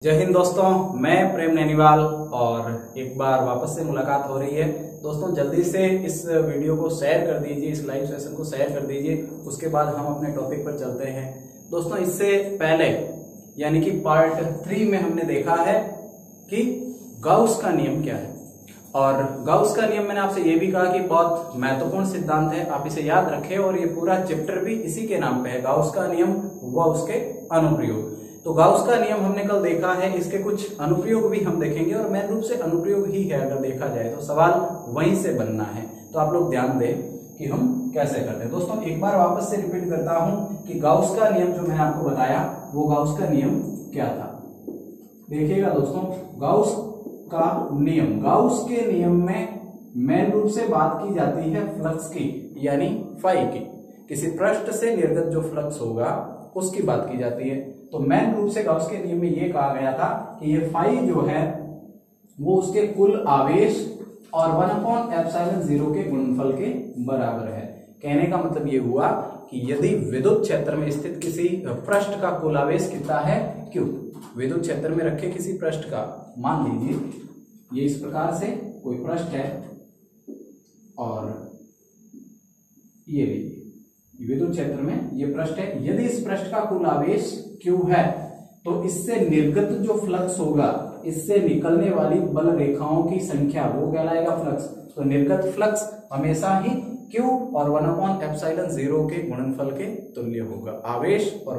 जय हिंद दोस्तों, मैं प्रेम नैनीवाल और एक बार वापस से मुलाकात हो रही है। दोस्तों जल्दी से इस वीडियो को शेयर कर दीजिए, इस लाइव सेशन को शेयर कर दीजिए। उसके बाद हम अपने टॉपिक पर चलते हैं। दोस्तों इससे पहले यानी कि पार्ट 3 में हमने देखा है कि गाउस का नियम क्या है, और गाउस का नियम मैंने आपसे ये भी कहा कि बहुत महत्वपूर्ण सिद्धांत है, आप इसे याद रखें। और ये पूरा चैप्टर भी इसी के नाम पे है, गाउस का नियम व उसके अनुप्रयोग। तो गाउस का नियम हमने कल देखा है, इसके कुछ अनुप्रयोग भी हम देखेंगे और मेन रूप से अनुप्रयोग ही है। अगर देखा जाए तो सवाल वहीं से बनना है, तो आप लोग ध्यान दें कि हम कैसे करते हैं। दोस्तों एक बार वापस से रिपीट करता हूं कि गाउस का नियम जो मैंने आपको बताया वो गाउस का नियम क्या था। देखिएगा दोस्तों, गाउस का नियम, गाउस के नियम में मेन रूप से बात की जाती है फ्लक्स की, यानी फाई की। किसी पृष्ठ से निर्गत जो फ्लक्स होगा उसकी बात की जाती है। तो मेन रूप से गाउस के नियम में ये कहा गया था कि ये फाई जो है वो उसके कुल आवेश और 1/ε0 के गुणनफल के बराबर है। कहने का मतलब ये हुआ कि यदि विद्युत क्षेत्र में स्थित किसी पृष्ठ का कुल आवेश कितना है, क्यों विद्युत क्षेत्र में रखे किसी पृष्ठ का, मान लीजिए ये इस प्रकार से कोई पृष्ठ है और ये लीजिए विद्युत क्षेत्र में ये पृष्ठ है। यदि इस पृष्ठ का कुल आवेश Q है तो इससे निर्गत जो फ्लक्स होगा, इससे निकलने वाली बल रेखाओं की संख्या वो कहलाएगा फ्लक्स। तो निर्गत फ्लक्स हमेशा ही Q और 1/ε0 के गुणनफल के तुल्य होगा, आवेश और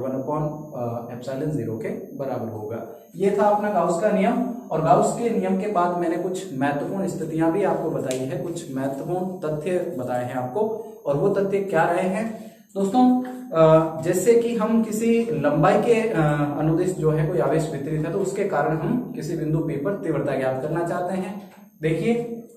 1/ε0 के बराबर होगा। ये था अपना गाउस का नियम। और गाउस के नियम के बाद मैंने कुछ महत्वपूर्ण स्थितियां भी आपको बताई है, कुछ महत्वपूर्ण तथ्य बताए हैं आपको। और वो तथ्य क्या रहे हैं दोस्तों, जैसे कि हम किसी लंबाई के अनुदिश जो है कोई आवेश वितरित है तो उसके कारण हम किसी बिंदु P पर तीव्रता ज्ञात करना चाहते हैं। देखिए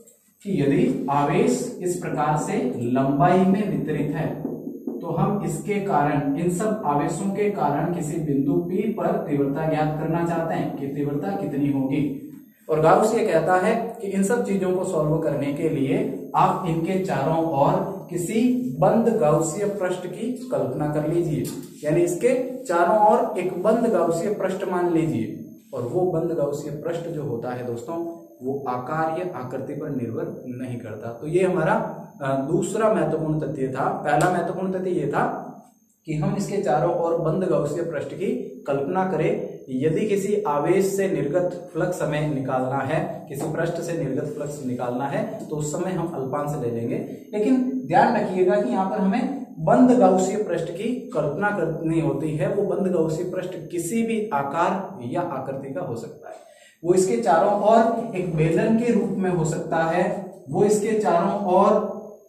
कि यदि आवेश इस प्रकार से लंबाई में वितरित है तो हम इसके कारण, इन सब आवेशों के कारण किसी बिंदु P पर तीव्रता ज्ञात करना चाहते हैं कि तीव्रता कितनी होगी। और गाउस ये कहता है कि इन सब चीजों को सॉल्व करने के लिए आप इनके चारों ओर किसी बंद गाउसीय पृष्ठ की कल्पना कर लीजिए, यानी इसके चारों ओर एक बंद गाउसीय पृष्ठ मान लीजिए। और वो बंद गाउसीय पृष्ठ जो होता है दोस्तों वो आकार या आकृति पर निर्भर नहीं करता। तो ये हमारा दूसरा महत्वपूर्ण तथ्य था। पहला महत्वपूर्ण तथ्य ये था कि हम इसके चारों ओर बंद गाउसीय पृष्ठ की कल्पना करें। यदि किसी आवेश से निर्गत फ्लक्स हमें निकालना है, किसी पृष्ठ से निर्गत फ्लक्स निकालना है तो उस समय हम अल्पांश ले लेंगे। लेकिन ध्यान रखिएगा कि यहाँ पर हमें बंद गाउसीय पृष्ठ की कल्पना करनी होती है। वो बंद गाउसीय पृष्ठ किसी भी आकार या आकृति का हो सकता है। वो इसके चारों ओर एक बेलन के रूप में हो सकता है, वो इसके चारों ओर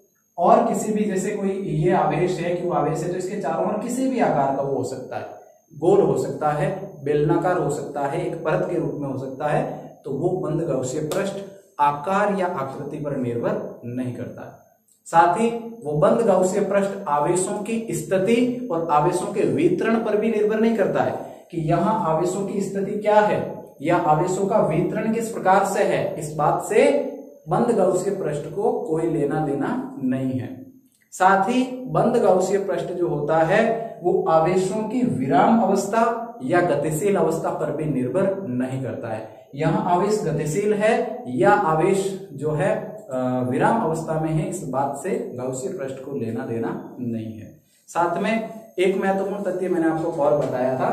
और किसी भी, जैसे कोई ये आवेश है, क्यों आवेश है तो इसके चारों ओर किसी भी आकार का वो हो सकता है, गोल हो सकता है, बेलनाकार हो सकता है, एक परत के रूप में हो सकता है। तो वो बंद गाउसीय पृष्ठ आकार या आकृति पर निर्भर नहीं करता है। साथ ही वो बंद गाउसीय पृष्ठ आवेशों की स्थिति और आवेशों के वितरण पर भी निर्भर नहीं करता है कि यहाँ आवेशों की स्थिति क्या है या आवेशों का वितरण किस प्रकार से है। इस बात से बंद गाउसीय पृष्ठ को कोई लेना देना नहीं है। साथ ही बंद गाउसीय पृष्ठ जो होता है वो आवेशों की विराम अवस्था या गतिशील अवस्था पर भी निर्भर नहीं करता है। यहाँ आवेश गतिशील है या आवेश जो है विराम अवस्था में है, इस बात से गाउसीय पृष्ठ को लेना देना नहीं है। साथ में एक महत्वपूर्ण तथ्य मैंने आपको और बताया था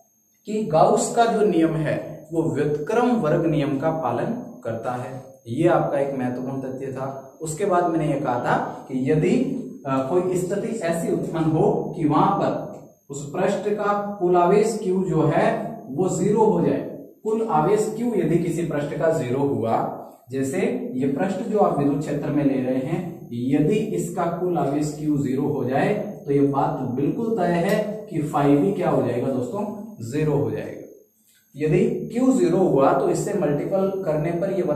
कि गाउस का जो नियम है वो व्युत्क्रम वर्ग नियम का पालन करता है। ये आपका एक महत्वपूर्ण तथ्य था। उसके बाद मैंने ये कहा था कि यदि कोई स्थिति ऐसी उत्पन्न हो कि वहां पर उस पृष्ठ का कुल आवेश Q जो है वो 0 हो जाए, कुल आवेश Q यदि किसी पृष्ठ का 0 हुआ, जैसे ये पृष्ठ जो आप विद्युत क्षेत्र में ले रहे हैं, यदि इसका कुल आवेश Q 0 हो जाए तो ये बात बिल्कुल तय है कि फाई भी क्या हो जाएगा दोस्तों, 0 हो जाएगा। यदि Q 0 हुआ तो इससे मल्टीपल करने पर ये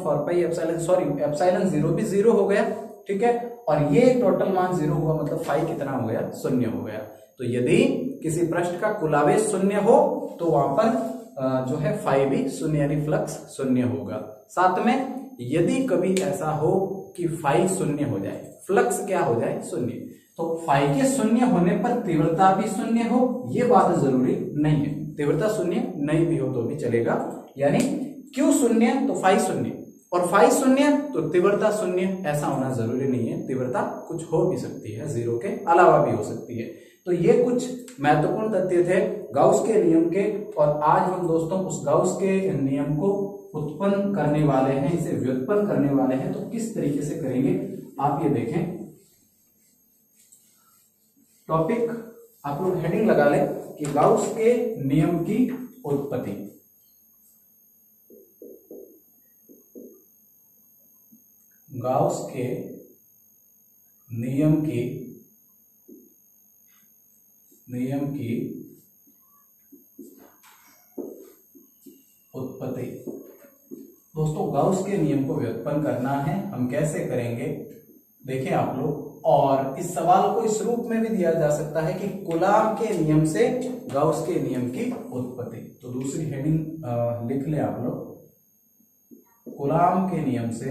1/4πε0 भी 0 हो गया, ठीक है। और ये टोटल मान 0 हुआ, मतलब फाई कितना हो गया, 0 हो गया। तो यदि किसी पृष्ठ का कुल आवेश 0 हो तो वहां पर जो है फाई भी 0 यानी फ्लक्स 0 होगा। साथ में यदि कभी ऐसा हो कि फाई 0 हो जाए, फ्लक्स क्या हो जाए, 0, तो फाई के 0 होने पर तीव्रता भी 0 हो, ये बात जरूरी नहीं है। तीव्रता शून्य नहीं भी हो तो भी चलेगा, यानी Q शून्य तो फाई शून्य, और फाई शून्य तो तीव्रता शून्य, ऐसा होना जरूरी नहीं है, तीव्रता कुछ हो भी सकती है, जीरो के अलावा भी हो सकती है। तो ये कुछ महत्वपूर्ण तथ्य थे गाउस के नियम के, और आज हम दोस्तों उस गाउस के नियम को उत्पन्न करने वाले हैं, इसे व्युत्पन्न करने वाले हैं। तो किस तरीके से करेंगे आप ये देखें। टॉपिक आप लोग हेडिंग लगा लें कि गाउस के नियम की उत्पत्ति। गाउस के नियम की उत्पत्ति। दोस्तों गाउस के नियम को व्युत्पन्न करना है, हम कैसे करेंगे देखें आप लोग। और इस सवाल को इस रूप में भी दिया जा सकता है कि कूलाम के नियम से गाउस के नियम की उत्पत्ति। तो दूसरी हेडिंग लिख ले आप लोग, कूलाम के नियम से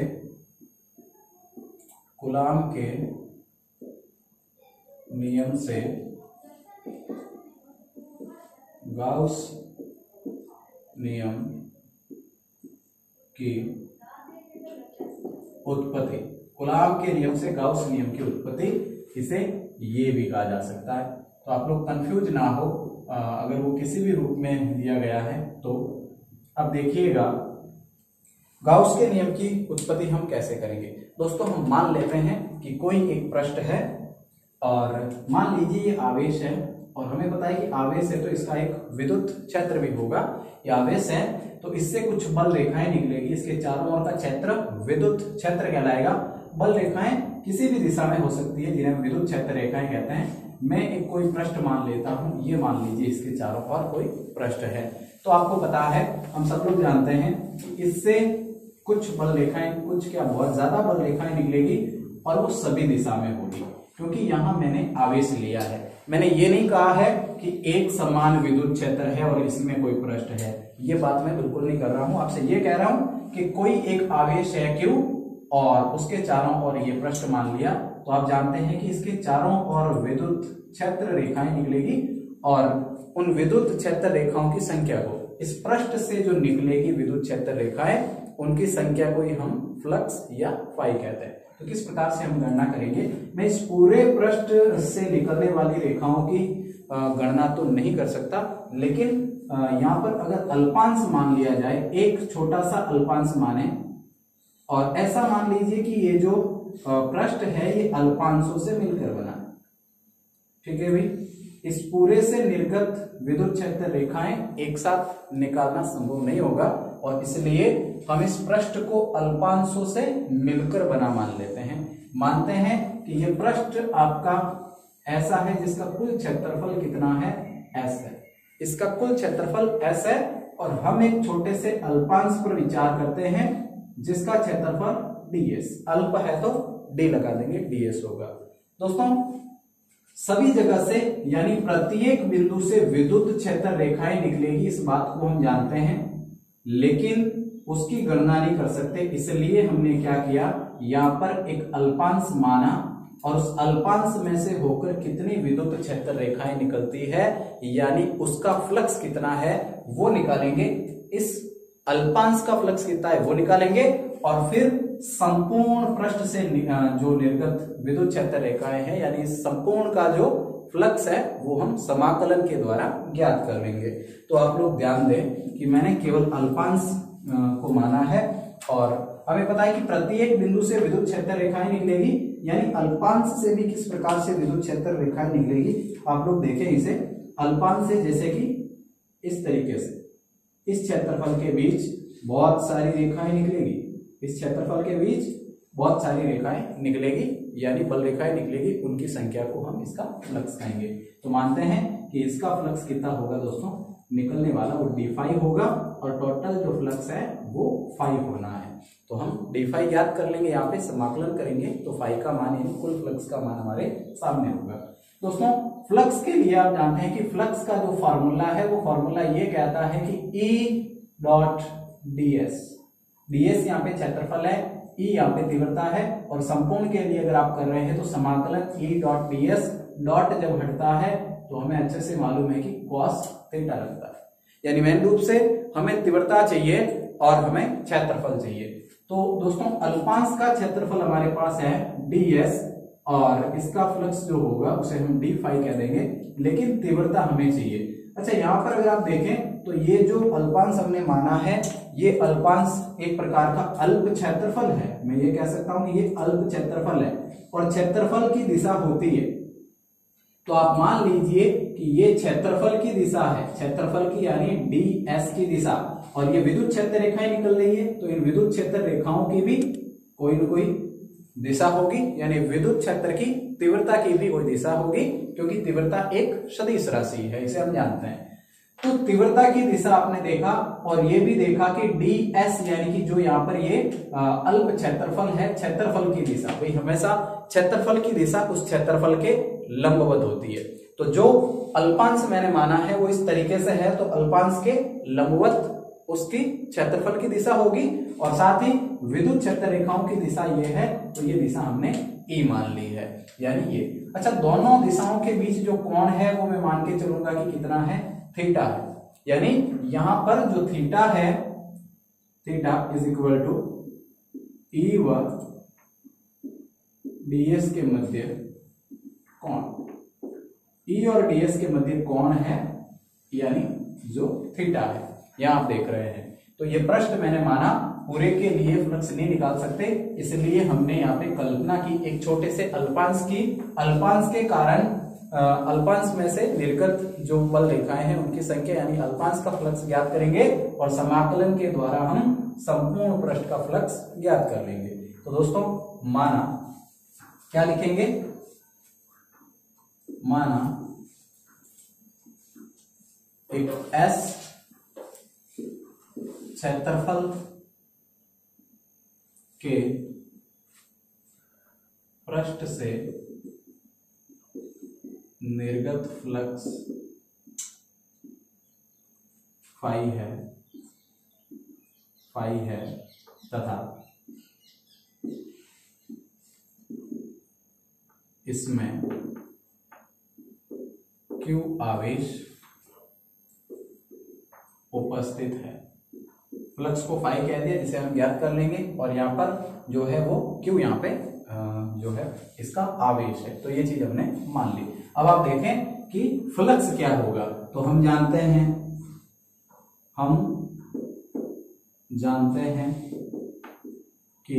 गाउस नियम की उत्पत्ति। कूलाम के नियम से गाउस नियम की उत्पत्ति, इसे ये भी कहा जा सकता है। तो आप लोग कंफ्यूज ना हो अगर वो किसी भी रूप में दिया गया है तो। अब देखिएगा गाउस के नियम की उत्पत्ति हम कैसे करेंगे। दोस्तों हम मान लेते हैं कि कोई एक पृष्ठ है, और मान लीजिए ये आवेश है, और हमें पता है कि आवेश है तो इसका एक विद्युत क्षेत्र भी होगा। ये आवेश है तो इससे कुछ बल रेखाएं निकलेगी, इसके चारों ओर का क्षेत्र विद्युत क्षेत्र कहलाएगा। बल रेखाएं किसी भी दिशा में हो सकती है, जिन्हें विद्युत क्षेत्र रेखाएं कहते हैं। मैं एक कोई पृष्ठ मान लेता हूं, ये मान लीजिए इसके चारों ओर कोई पृष्ठ है। तो आपको पता है, हम सब लोग जानते हैं कि इससे कुछ बल रेखाएं, कुछ क्या बहुत ज्यादा बल रेखाएं निकलेगी, और वो सभी दिशा में होगी, क्योंकि यहां मैंने आवेश लिया है। मैंने ये नहीं कहा है कि एक समान विद्युत क्षेत्र है और इसमें कोई पृष्ठ है, ये बात मैं बिल्कुल नहीं कर रहा हूं। आपसे ये कह रहा हूं कि कोई एक आवेश है Q, और उसके चारों ओर ये पृष्ठ मान लिया, तो आप जानते हैं कि इसके चारों ओर विद्युत क्षेत्र रेखाएं निकलेगी, और उन विद्युत क्षेत्र रेखाओं की संख्या को, इस पृष्ठ से जो निकलेगी विद्युत क्षेत्र रेखाएं, उनकी संख्या को ही हम फ्लक्स या फाई कहते हैं। तो किस प्रकार से हम गणना करेंगे, मैं इस पूरे पृष्ठ से निकलने वाली रेखाओं की गणना तो नहीं कर सकता, लेकिन यहाँ पर अगर अल्पांश मान लिया जाए, एक छोटा सा अल्पांश माने, और ऐसा मान लीजिए कि ये जो पृष्ठ है ये अल्पांशों से मिलकर बना है, ठीक है भाई। इस पूरे से निर्गत विद्युत क्षेत्र रेखाएं एक साथ निकालना संभव नहीं होगा, और इसलिए हम इस पृष्ठ को अल्पांशों से मिलकर बना मान लेते हैं। मानते हैं कि ये पृष्ठ आपका ऐसा है जिसका कुल क्षेत्रफल कितना है, S है। इसका कुल क्षेत्रफल S है, और हम एक छोटे से अल्पांश पर विचार करते हैं जिसका क्षेत्रफल ds। अल्प है तो d लगा देंगे, ds होगा। दोस्तों सभी जगह से, यानी प्रत्येक बिंदु से विद्युत क्षेत्र रेखाएं निकलेगी, इस बात को हम जानते हैं, लेकिन उसकी गणना नहीं कर सकते। इसलिए हमने क्या किया, यहाँ पर एक अल्पांश माना, और उस अल्पांश में से होकर कितनी विद्युत क्षेत्र रेखाएं निकलती है, यानी उसका फ्लक्स कितना है वो निकालेंगे। इस अल्पांश का फ्लक्स कितना है वो निकालेंगे, और फिर संपूर्ण पृष्ठ से जो निर्गत विद्युत क्षेत्र रेखाएं हैं, यानी संपूर्ण का जो फ्लक्स है वो हम समाकलन के द्वारा ज्ञात कर लेंगे। तो आप लोग ध्यान दें कि मैंने केवल अल्पांश को माना है, और हमें पता है कि प्रत्येक बिंदु से विद्युत क्षेत्र रेखाएं निकलेगी, यानी अल्पांश से भी किस प्रकार से विद्युत क्षेत्र रेखाएं निकलेगी। आप लोग देखें इसे, अल्पांश से जैसे कि इस तरीके से इस क्षेत्रफल के बीच बहुत सारी रेखाएं निकलेगी, इस क्षेत्रफल के बीच बहुत सारी रेखाएं निकलेगी, यानी बल रेखाएं निकलेगी, उनकी संख्या को हम इसका फ्लक्स कहेंगे। तो मानते हैं कि इसका फ्लक्स कितना होगा दोस्तों, निकलने वाला वो d5 होगा, और टोटल जो फ्लक्स है वो 5 होना है। तो हम d5 ज्ञात कर लेंगे, यहाँ पे समाकलन करेंगे तो 5 का मान यानी कुल फ्लक्स का मान हमारे सामने होगा। दोस्तों फ्लक्स के लिए आप जानते हैं कि फ्लक्स का जो फॉर्मूला है वो फॉर्मूला ये कहता है कि E.ds। ds यहाँ पे क्षेत्रफल है, E यहाँ पे तीव्रता है, और संपूर्ण के लिए अगर आप कर रहे हैं तो समाकलन E.ds, डॉट जब हटता है तो हमें अच्छे से मालूम है कि cos थीटा लगता है। यानी मेन रूप से हमें तीव्रता चाहिए और हमें क्षेत्रफल चाहिए। तो दोस्तों अल्पांश का क्षेत्रफल हमारे पास है ds और इसका फ्लक्स जो होगा उसे हम d फाई कह देंगे, लेकिन तीव्रता हमें चाहिए। अच्छा यहाँ पर अगर आप देखें तो ये जो अल्पांश हमने माना है ये अल्पांश एक प्रकार का अल्प क्षेत्रफल है। मैं ये कह सकता हूं कि ये अल्प क्षेत्रफल है और क्षेत्रफल की दिशा होती है, तो आप मान लीजिए कि ये क्षेत्रफल की दिशा है, क्षेत्रफल की यानी ds की दिशा, और ये विद्युत क्षेत्र रेखाएं निकल रही है, तो इन विद्युत क्षेत्र रेखाओं की भी कोई न कोई दिशा होगी, यानी विद्युत क्षेत्र की तीव्रता की भी कोई दिशा होगी, क्योंकि तीव्रता एक सदिश राशि है, इसे हम जानते हैं। तो तीव्रता की दिशा आपने देखा और ये भी देखा कि ds यानी कि जो यहाँ पर ये अल्प क्षेत्रफल है, क्षेत्रफल की दिशा भाई हमेशा क्षेत्रफल की दिशा उस क्षेत्रफल के लंबवत होती है। तो जो अल्पांश मैंने माना है वो इस तरीके से है, तो अल्पांश के लंबवत उसकी क्षेत्रफल की दिशा होगी और साथ ही विद्युत क्षेत्र रेखाओं की दिशा ये है, तो ये दिशा हमने ई मान ली है, यानी ये। अच्छा दोनों दिशाओं के बीच जो कोण है वो मैं मान के चलूंगा कि कितना है, थीटा है, यानी यहां पर जो थीटा है, theta is equal to E व ds के मध्य कोण, ई और ds के मध्य कोण है, यानी जो थीटा है, यहां आप देख रहे हैं। तो ये प्रश्न मैंने माना पूरे के लिए फ्लक्स नहीं निकाल सकते, इसलिए हमने यहाँ पे कल्पना की एक छोटे से अल्पांश की, अल्पांश के कारण अल्पांश में से निर्गत जो बल रेखाएं हैं उनकी संख्या यानी अल्पांश का फ्लक्स ज्ञात करेंगे और समाकलन के द्वारा हम संपूर्ण पृष्ठ का फ्लक्स ज्ञात कर लेंगे। तो दोस्तों माना क्या लिखेंगे, माना एक S क्षेत्रफल के पृष्ठ से निर्गत फ्लक्स फाई है तथा इसमें Q आवेश उपस्थित है। फ्लक्स को फाई कह दिया जिसे हम ज्ञात कर लेंगे और यहाँ पर जो है वो Q यहाँ पे जो है इसका आवेश है, तो ये चीज हमने मान ली। अब आप देखें कि फ्लक्स क्या होगा, तो हम जानते हैं कि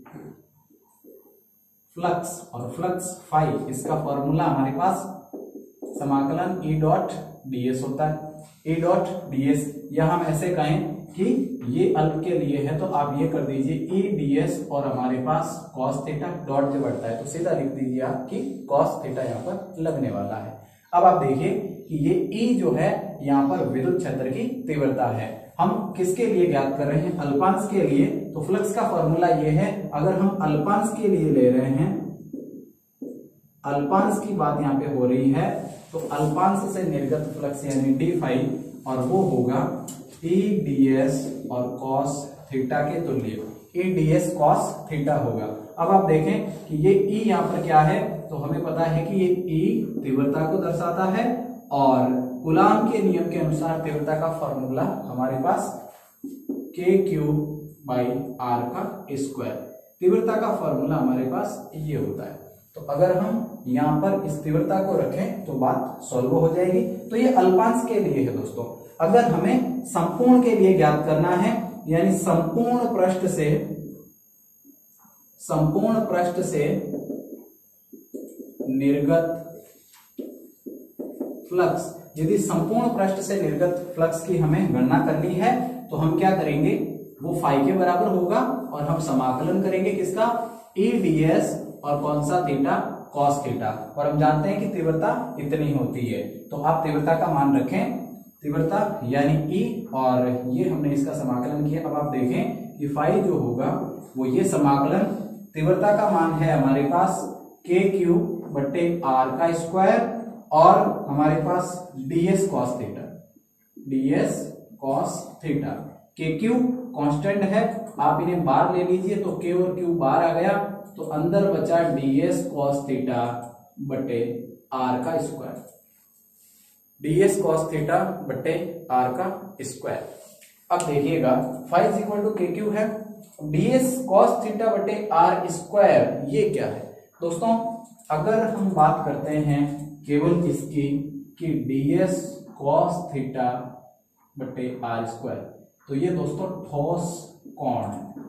फ्लक्स और फ्लक्स फाई, इसका फॉर्मूला हमारे पास समाकलन E डॉट ds होता है। E डॉट ds या हम ऐसे कहें कि ये अल्प के लिए है तो आप ये कर दीजिए E ds और हमारे पास cos थीटा, डॉट जब बढ़ता है तो सीधा लिख दीजिए आप कि cos थीटा यहाँ पर लगने वाला है। अब आप देखिए कि ये E जो है यहाँ पर विद्युत क्षेत्र की तीव्रता है। हम किसके लिए ज्ञात कर रहे हैं, अल्पांश के लिए, तो फ्लक्स का फॉर्मूला ये है, अगर हम अल्पांश के लिए ले रहे हैं, अल्पांश की बात यहाँ पे हो रही है, तो अल्पांश से निर्गत फ्लक्स यानी डी फाई, और वो होगा E ds और cos थीटा के तुल्य, E ds cos थीटा होगा। अब आप देखें कि ये E यहाँ पर क्या है, तो हमें पता है कि ये E तीव्रता को दर्शाता है और कूलाम के नियम के अनुसार तीव्रता का फॉर्मूला हमारे पास KQ/R का स्क्वायर, तीव्रता का फॉर्मूला हमारे पास ये होता है। तो अगर हम यहाँ पर इस तीव्रता को रखें तो बात सॉल्व हो जाएगी। तो ये अल्पांश के लिए है दोस्तों। अगर हमें संपूर्ण के लिए ज्ञात करना है, यानी संपूर्ण पृष्ठ से निर्गत फ्लक्स, यदि संपूर्ण पृष्ठ से निर्गत फ्लक्स की हमें गणना करनी है तो हम क्या करेंगे, वो फाई के बराबर होगा और हम समाकलन करेंगे किसका, E ds और कौन सा थीटा, cos थीटा, और हम जानते हैं कि तीव्रता इतनी होती है। तो आप तीव्रता का मान रखें, तीव्रता यानी E, और ये हमने इसका समाकलन किया। अब आप देखें कि फाई जो होगा वो ये समाकलन, तीव्रता का मान है हमारे पास KQ/R का स्क्वायर और हमारे पास ds cos theta, KQ constant है, आप इन्हें बार ले लीजिए तो K और Q बार आ गया, तो अंदर बचा ds cos थीटा/R का स्क्वायर, ds cos थीटा बटे r का स्क्वायर। अब देखिएगा phi is equal to K Q है, ds cos थीटा बटे r स्क्वायर ये क्या है दोस्तों। अगर हम बात करते हैं केवल इसकी कि ds cos थीटा बटे r स्क्वायर, तो ये दोस्तों ठोस कोण है।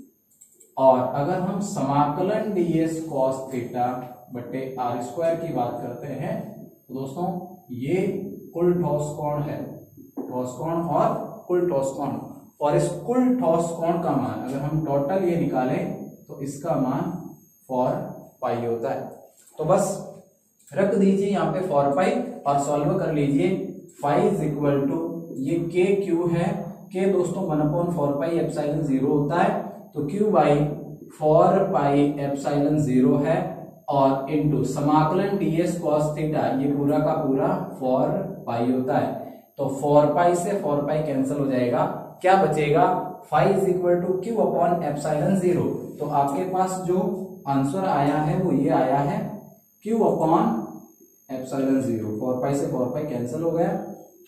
और अगर हम समाकलन ds cos थीटा बटे r स्क्वायर की बात करते हैं तो दोस्तों ये कुल ठोस कोण है, ठोस कोण और कुल ठोस कोण। और इस कुल ठोस कोण का मान अगर हम टोटल ये निकालें तो इसका मान 4 पाई होता है। तो बस रख दीजिए यहाँ पे 4 पाई और सॉल्व कर लीजिए। फाई इज इक्वल टू ये के क्यू है, के दोस्तों 1/4 पाई एप्सिलॉन 0 होता है, तो क्यू बाई 4 पाई एप्सिलॉन 0 है और इनटू समाकलन ds cos थीटा ये पूरा का पूरा 4 पाई होता है। तो 4 पाई से 4 पाई कैंसिल हो जाएगा, क्या बचेगा phi is equal to Q upon epsilon 0। तो आपके पास जो आंसर आया है वो ये आया है क्यू अपॉन एप्सिलॉन 0। 4 पाई से 4 पाई कैंसिल हो गया,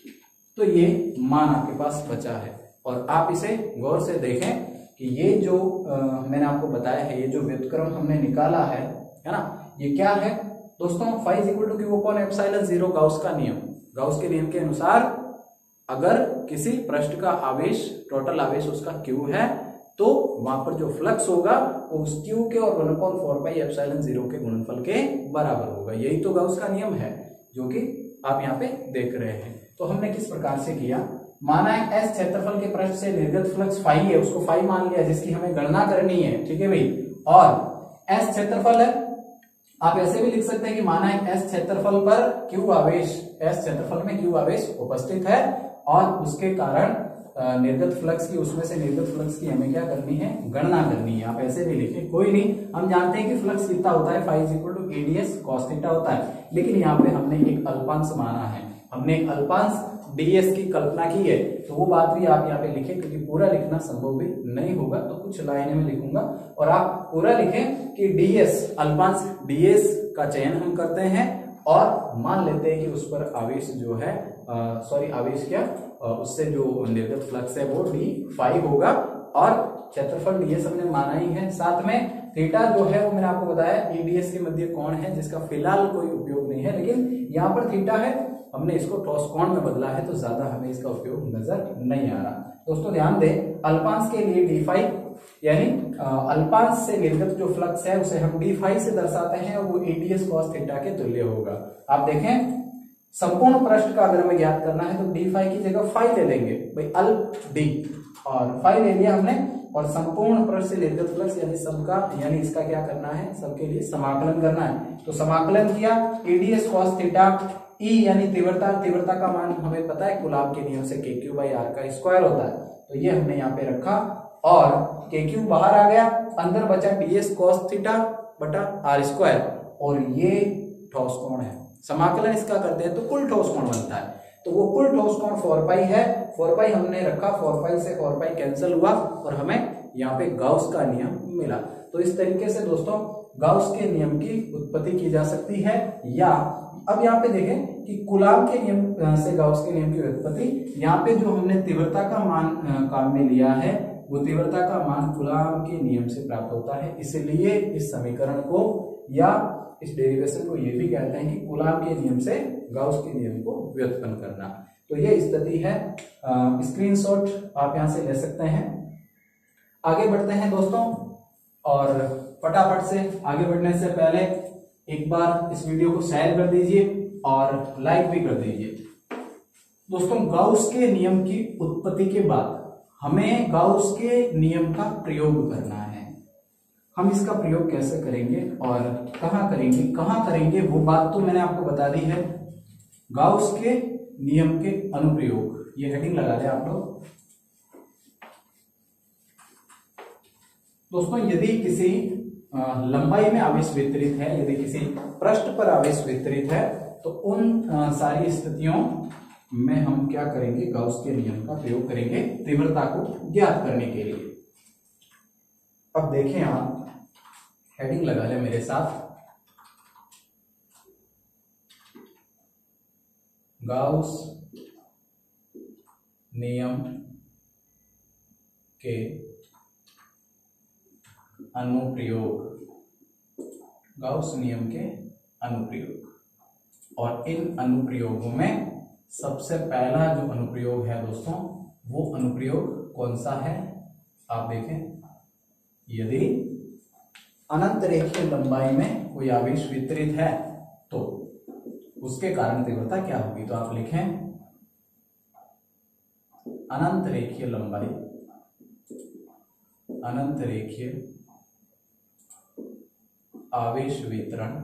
तो ये मान आपके पास बचा है। और आप इसे गौर से देखें कि ये जो मैंने आपको बताया है, ये जो व्युत्क्रम हमने निकाला है ना, ये क्या है दोस्तों, phi is equal to Q upon epsilon 0 Gauss का नियम। गाउस के नियम के अनुसार अगर किसी पृष्ठ का आवेश, टोटल आवेश उसका क्यू है, तो वहां पर जो फ्लक्स होगा वो उस क्यू के और 1/4 पाई एप्सिलॉन 0 के गुणनफल के बराबर होगा। यही तो गाउस का नियम है जो कि आप यहाँ पे देख रहे हैं। तो हमने किस प्रकार से किया, माना है एस क्षेत्रफल के पृष्ठ से निर्गत फ्लक्स फाई है, उसको फाई मान लिया जिसकी हमें गणना करनी है, ठीक है भाई। और एस क्षेत्रफल है, आप ऐसे भी लिख सकते हैं कि माना है एस क्षेत्रफल पर क्यू आवेश, एस क्षेत्रफल में क्यू आवेश उपस्थित है और उसके कारण निर्गत फ्लक्स की, उसमें से निर्गत फ्लक्स की हमें क्या करनी है, गणना करनी है। आप ऐसे भी लिखें, कोई नहीं, हम जानते हैं कि फ्लक्स कितना होता है, phi is equal to ds cos theta होता है। लेकिन यहाँ पे हमने एक अल्पांश माना है, हमने एक अल्पांश ds की कल्पना की है, तो वो बात भी आप यहाँ पे लिखें, क्योंकि पूरा लिखना संभव भी नहीं होगा, तो कुछ लाइनें में लिखूंगा और आप पूरा लिखें कि ds, अल्पांश ds का चयन हम करते हैं और मान लेते हैं कि उस पर आवेश जो है, सॉरी आवेश क्या, उससे जो निर्गत फ्लक्स है वो d फाई होगा और क्षेत्रफल ds हमने माना ही है। साथ में थीटा जो है वो मैंने आपको बताया eds के मध्य कोण है जिसका फिलहाल कोई उपयोग नहीं है, लेकिन यहाँ पर थीटा है, हमने इसको ठोस कोण में बदला है, तो ज्यादा हमें इसका उपयोग नजर नहीं आ रहा। दोस्तों ध्यान दें, अल्पांश के लिए डी फाई, यानी अल्पांश से निर्गत जो फ्लक्स है उसे हम डी फाई से दर्शाते हैं और वो ds cos थीटा के तुल्य होगा। आप देखें, संपूर्ण पृष्ठ का अगर हमें ज्ञात करना है तो डी फाई की जगह फाई ले लेंगे भाई, अल्प डी, और फाई ले लिया हमने, और संपूर्ण पृष्ठ से निर्गत फ्लक्स यानी सबका, यानी इसका क्या करना है, सबके लिए समाकलन करना है। तो समाकलन किया, ds cos थीटा, E यानी तीव्रता, तीव्रता का मान हमें पता है कूलाम के नियम से kq बाई r का स्क्वायर होता है, तो ये हमने यहाँ पे रखा और kq बाहर आ गया, अंदर बचा ds cos थीटा बटा r स्क्वायर, और ये ठोस कोण है। समाकलन इसका करते हैं तो कुल ठोस कोण बनता है, तो वो कुल ठोस कोण 4 पाई है। 4 पाई हमने रखा, 4 पाई से 4 पाई कैंसिल हुआ और हमें यहाँ पे गाउस का नियम मिला। तो इस तरीके से दोस्तों गाउस के नियम की उत्पत्ति की जा सकती है। या अब यहाँ पे देखें कि कूलाम के नियम से गाउस के नियम की उत्पत्ति, यहाँ पे जो हमने तीव्रता का मान काम में लिया है वो तीव्रता का मान कूलाम के नियम से प्राप्त होता है, इसलिए इस समीकरण को या इस डेरिवेशन को ये भी कहते हैं कि कूलाम के नियम से गाउस के नियम को व्युत्पन्न करना। तो ये स्थिति है, स्क्रीनशॉट आप यहाँ से ले सकते हैं। आगे बढ़ते हैं दोस्तों, और फटाफट से आगे बढ़ने से पहले एक बार इस वीडियो को शेयर कर दीजिए और लाइक भी कर दीजिए। दोस्तों गाउस के नियम की उत्पत्ति के बाद हमें गाउस के नियम का प्रयोग करना है। हम इसका प्रयोग कैसे करेंगे और कहाँ करेंगे वो बात तो मैंने आपको बता दी है। गाउस के नियम के अनुप्रयोग, ये हेडिंग लगा दें आप लोग। दोस्तों यदि किसी लंबाई में आवेश वितरित है, यदि किसी पृष्ठ पर आवेश वितरित है, तो उन सारी स्थितियों में हम क्या करेंगे, गाउस के नियम का प्रयोग करेंगे तीव्रता को ज्ञात करने के लिए। अब देखें, आप हेडिंग लगा लें मेरे साथ, गाउस नियम के अनुप्रयोग, गाउस नियम के अनुप्रयोग। और इन अनुप्रयोगों में सबसे पहला जो अनुप्रयोग है दोस्तों, वो अनुप्रयोग कौन सा है, आप देखें, यदि अनंत रेखीय लंबाई में कोई आवेश वितरित है तो उसके कारण तीव्रता क्या होगी। तो आप लिखें अनंत रेखीय लंबाई, अनंत रेखीय आवेश वितरण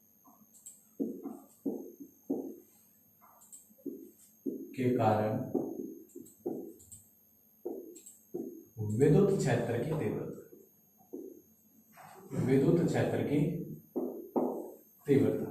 के कारण विद्युत क्षेत्र की तीव्रता, विद्युत क्षेत्र की तीव्रता।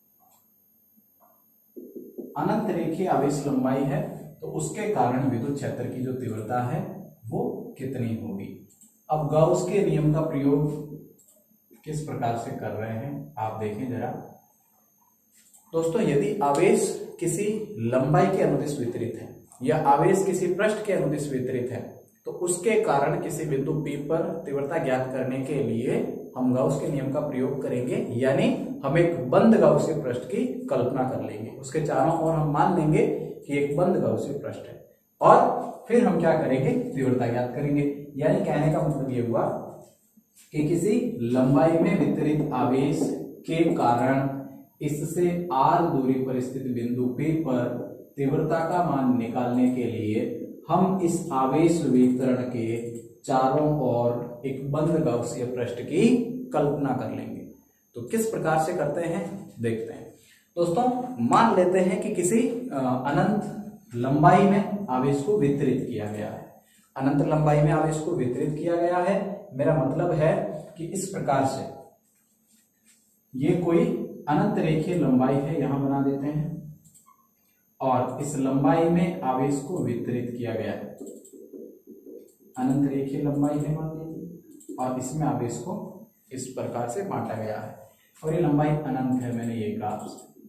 अनंत रेखीय आवेश लंबाई है तो उसके कारण विद्युत क्षेत्र की जो तीव्रता है वो कितनी होगी। अब गाउस के नियम का प्रयोग किस प्रकार से कर रहे हैं आप देखें जरा दोस्तों। यदि आवेश किसी लंबाई के अनुदिश वितरित है या आवेश किसी पृष्ठ के अनुदिश वितरित है तो उसके कारण किसी बिंदु P पर तीव्रता ज्ञात करने के लिए हम गाउस के नियम का प्रयोग करेंगे, यानी हम एक बंद गाउसीय पृष्ठ की कल्पना कर लेंगे। उसके चारों ओर हम मान लेंगे कि एक बंद गाउसीय पृष्ठ है और फिर हम क्या करेंगे, तीव्रता ज्ञात करेंगे। यानी कहने का मतलब ये हुआ कि किसी लंबाई में वितरित आवेश के कारण इससे r दूरी पर स्थित बिंदु P पर तीव्रता का मान निकालने के लिए हम इस आवेश वितरण के चारों ओर एक बंद गाउसीय पृष्ठ की कल्पना कर लेंगे। तो किस प्रकार से करते हैं देखते हैं दोस्तों। मान लेते हैं कि किसी अनंत लंबाई में आवेश को वितरित किया गया है, अनंत लंबाई में आवेश को वितरित किया गया है। मेरा मतलब है कि इस प्रकार से ये कोई अनंत रेखीय लंबाई है, यहां बना देते हैं, और इस लंबाई में आवेश को वितरित किया गया है। अनंत रेखीय लंबाई है मान लीजिए, और इसमें आवेश को इस प्रकार से बांटा गया है और ये लंबाई अनंत है, मैंने ये कहा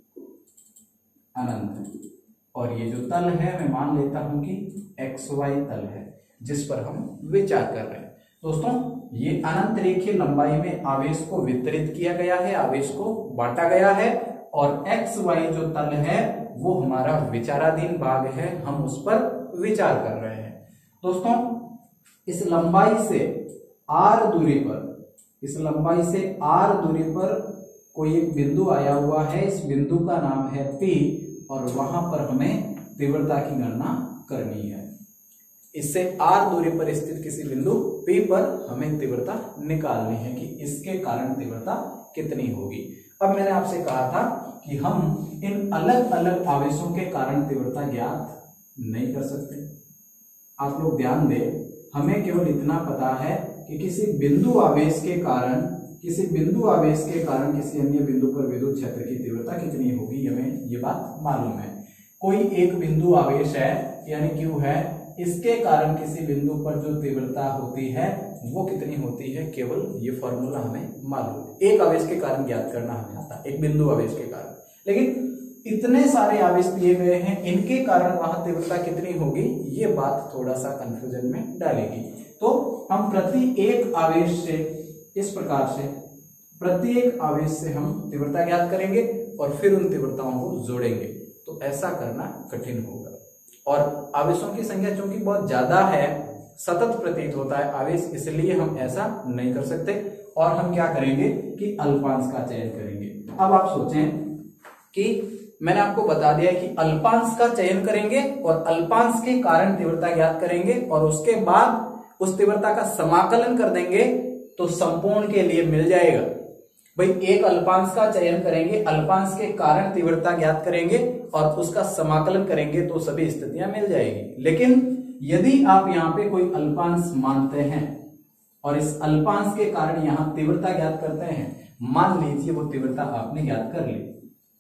अनंत है। और ये जो तल है मैं मान लेता हूं कि XY तल है जिस पर हम विचार कर रहे हैं। दोस्तों ये अनंत रेखीय लंबाई में आवेश को वितरित किया गया है, आवेश को बांटा गया है, और XY जो तल है वो हमारा विचाराधीन भाग है, हम उस पर विचार कर रहे हैं। दोस्तों इस लंबाई से r दूरी पर, इस लंबाई से r दूरी पर कोई एक बिंदु आया हुआ है, इस बिंदु का नाम है P, और वहां पर हमें तीव्रता की गणना करनी है। इससे r दूरी पर स्थित किसी बिंदु P पर हमें तीव्रता निकालनी है कि इसके कारण तीव्रता कितनी होगी। अब मैंने आपसे कहा था कि हम इन अलग अलग आवेशों के कारण तीव्रता ज्ञात नहीं कर सकते। आप लोग ध्यान दें, हमें केवल इतना पता है कि किसी बिंदु आवेश के कारण किसी अन्य बिंदु पर विद्युत क्षेत्र की तीव्रता कितनी होगी, हमें ये बात मालूम है। कोई एक बिंदु आवेश है यानी Q है, इसके कारण किसी बिंदु पर जो तीव्रता होती है वो कितनी होती है, केवल ये फॉर्मूला हमें मालूम है। एक आवेश के कारण ज्ञात करना हमें आता है, एक बिंदु आवेश के कारण। लेकिन इतने सारे आवेश दिए गए हैं, इनके कारण वहां तीव्रता कितनी होगी, ये बात थोड़ा सा कंफ्यूजन में डालेगी। तो हम प्रति एक आवेश से, इस प्रकार से प्रत्येक आवेश से हम तीव्रता ज्ञात करेंगे और फिर उन तीव्रताओं को जोड़ेंगे। तो ऐसा करना कठिन होगा, और आवेशों की संख्या चूंकि बहुत ज्यादा है, सतत प्रतीत होता है आवेश, इसलिए हम ऐसा नहीं कर सकते। और हम क्या करेंगे कि अल्पांश का चयन करेंगे। अब आप सोचें कि मैंने आपको बता दिया कि अल्पांश का चयन करेंगे और अल्पांश के कारण तीव्रता ज्ञात करेंगे, और उसके बाद उस तीव्रता का समाकलन कर देंगे तो संपूर्ण के लिए मिल जाएगा। भाई एक अल्पांश का चयन करेंगे, अल्पांश के कारण तीव्रता ज्ञात करेंगे और उसका समाकलन करेंगे तो सभी स्थितियां मिल जाएगी। लेकिन यदि आप यहाँ पे कोई अल्पांश मानते हैं और इस अल्पांश के कारण यहाँ तीव्रता ज्ञात करते हैं, मान लीजिए वो तीव्रता आपने ज्ञात कर ली।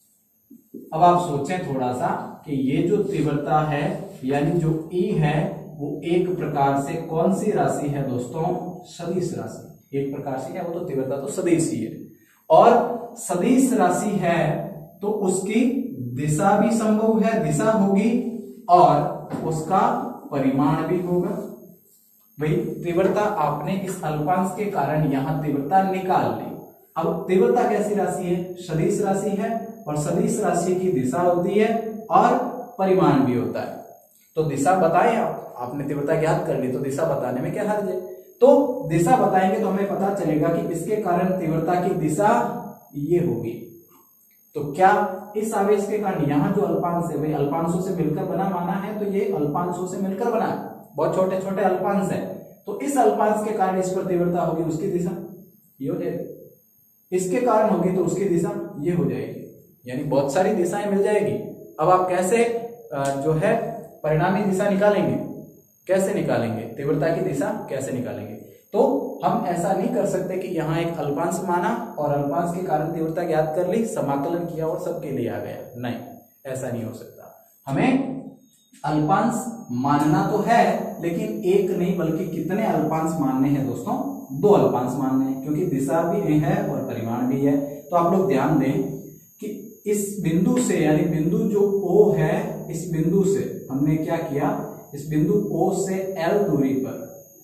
अब आप सोचें थोड़ा सा कि ये जो तीव्रता है यानी जो E है वो एक प्रकार से कौन सी राशि है दोस्तों, सदिश राशि। एक प्रकार से क्या, वो तो तीव्रता तो सदिश ही है, और सदिश राशि है तो उसकी दिशा भी संभव है, दिशा होगी और उसका परिमाण भी होगा। भाई तीव्रता आपने इस अल्पांश के कारण यहां तीव्रता निकाल ली। अब तीव्रता कैसी राशि है? सदिश राशि है और सदिश राशि की दिशा होती है और परिमाण भी होता है। तो दिशा बताए आपने तीव्रता ज्ञात कर ली तो दिशा बताने में क्या हर्ज है? तो दिशा बताएंगे तो हमें पता चलेगा कि इसके कारण तीव्रता की दिशा ये होगी। तो क्या इस आवेश के कारण यहाँ जो अल्पांश है, भाई अल्पांशों से मिलकर बना माना है, तो ये अल्पांशों से मिलकर बना है, बहुत छोटे छोटे अल्पांश है। तो इस अल्पांश के कारण इस पर तीव्रता होगी, उसकी दिशा ये हो जाएगी। इसके कारण होगी तो उसकी दिशा ये हो जाएगी, यानी बहुत सारी दिशाएं मिल जाएगी। अब आप कैसे जो है परिणामी दिशा निकालेंगे? कैसे निकालेंगे? तीव्रता की दिशा कैसे निकालेंगे? तो हम ऐसा नहीं कर सकते कि यहाँ एक अल्पांश माना और अल्पांश के कारण तीव्रता ज्ञात कर ली, समाकलन किया और सबके लिए आ गया। नहीं, ऐसा नहीं हो सकता। हमें अल्पांश मानना तो है, लेकिन एक नहीं बल्कि कितने अल्पांश मानने हैं दोस्तों? 2 अल्पांश मानने हैं, क्योंकि दिशा भी है और परिमाण भी है। तो आप लोग ध्यान दें कि इस बिंदु से, यानी बिंदु जो O है, इस बिंदु से हमने क्या किया, इस बिंदु O से L दूरी पर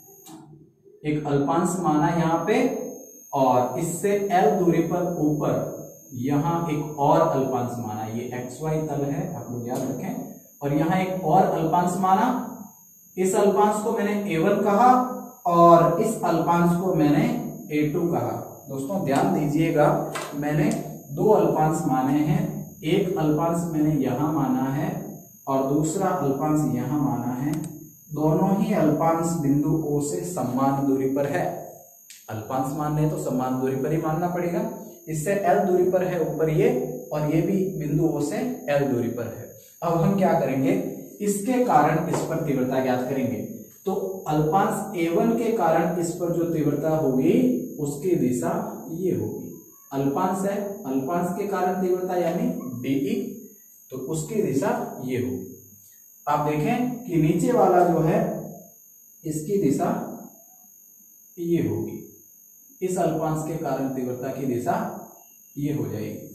एक अल्पांश माना यहाँ पे, और इससे L दूरी पर ऊपर यहाँ एक और अल्पांश माना। ये XY तल है, आप लोग याद रखें। और यहाँ एक और अल्पांश माना, इस अल्पांश को मैंने A1 कहा और इस अल्पांश को मैंने A2 कहा। दोस्तों ध्यान दीजिएगा, मैंने 2 अल्पांश माने हैं। एक अल्पांश मैंने यहाँ माना है और दूसरा अल्पांश यहाँ माना है। दोनों ही अल्पांश बिंदु O से समान दूरी पर है। अल्पांश मानने तो समान दूरी पर ही मानना पड़ेगा। इससे L दूरी पर है ऊपर ये, और ये भी बिंदु O से L दूरी पर है। अब हम क्या करेंगे, इसके कारण इस पर तीव्रता ज्ञात करेंगे। तो अल्पांश A1 के कारण इस पर जो तीव्रता होगी उसकी दिशा ये होगी। अल्पांश है, अल्पांश के कारण तीव्रता यानी DE, तो उसकी दिशा ये होगी। आप देखें कि नीचे वाला जो है इसकी दिशा ये होगी। इस अल्पांश के कारण तीव्रता की दिशा ये हो जाएगी।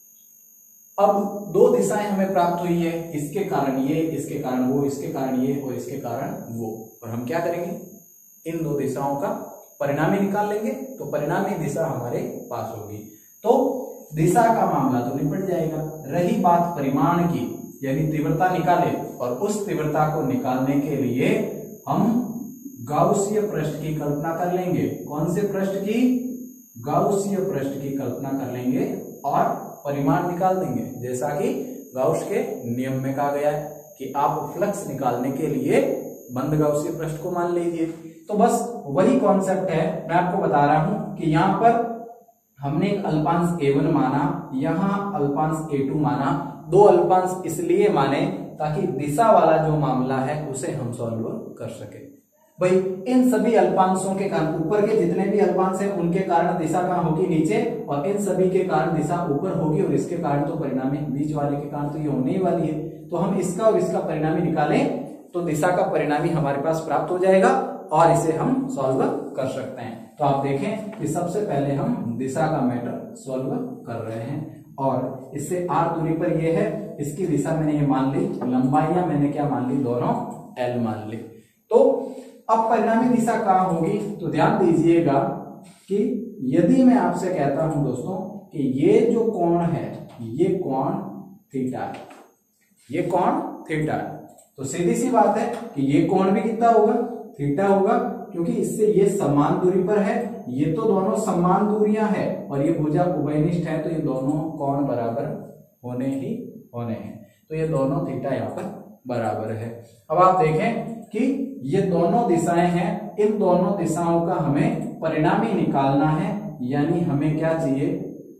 अब 2 दिशाएं हमें प्राप्त हुई है, इसके कारण ये, इसके कारण वो, इसके कारण ये और इसके कारण वो। और हम क्या करेंगे, इन 2 दिशाओं का परिणामी निकाल लेंगे, तो परिणामी दिशा हमारे पास होगी। तो दिशा का मामला तो निपट जाएगा। रही बात परिमाण की, यानी तीव्रता निकाले, और उस तीव्रता को निकालने के लिए हम गाउसीय पृष्ठ की कल्पना कर लेंगे। कौन से पृष्ठ की? गाउसीय पृष्ठ की कल्पना कर लेंगे और परिमाण निकाल देंगे। जैसा कि गाउस के नियम में कहा गया है कि आप फ्लक्स निकालने के लिए बंद गाउसीय पृष्ठ को मान लीजिए। तो बस वही कॉन्सेप्ट है, मैं आपको बता रहा हूं कि यहाँ पर हमने एक अल्पांश A1 माना, यहाँ अल्पांश A2 माना। 2 अल्पांश इसलिए माने ताकि दिशा वाला जो मामला है उसे हम सॉल्व कर सके। भाई इन सभी अल्पांशों के कारण, ऊपर के जितने भी अल्पांश हैं उनके कारण दिशा कहाँ होगी? नीचे, और इन सभी के कारण दिशा ऊपर होगी, और इसके कारण तो परिणामी, बीच वाले के कारण तो ये होने ही वाली है। तो हम इसका और इसका परिणामी निकालें तो दिशा का परिणामी हमारे पास प्राप्त हो जाएगा और इसे हम सॉल्व कर सकते हैं। तो आप देखें कि सबसे पहले हम दिशा का मैटर सॉल्व कर रहे हैं, और इससे R दूरी पर ये है, इसकी दिशा मैंने ये मान ली, लंबाइयां मैंने क्या मान ली? दोनों L मान ली। तो अब परिणामी दिशा कहाँ होगी? तो ध्यान दीजिएगा कि यदि मैं आपसे कहता हूं दोस्तों कि ये जो कोण है, ये कोण थीटा है, ये कोण थीटा है, तो सीधी सी बात है कि ये कोण भी कितना होगा? थीटा होगा, क्योंकि इससे ये समान दूरी पर है। ये तो दोनों समान दूरियां हैं और ये भुजा उभयनिष्ठ है, तो ये दोनों कोण बराबर होने ही होने हैं। तो ये दोनों थीटा यहाँ पर बराबर है। अब आप देखें कि ये दोनों दिशाएं हैं, इन दोनों दिशाओं का हमें परिणामी निकालना है, यानी हमें क्या चाहिए?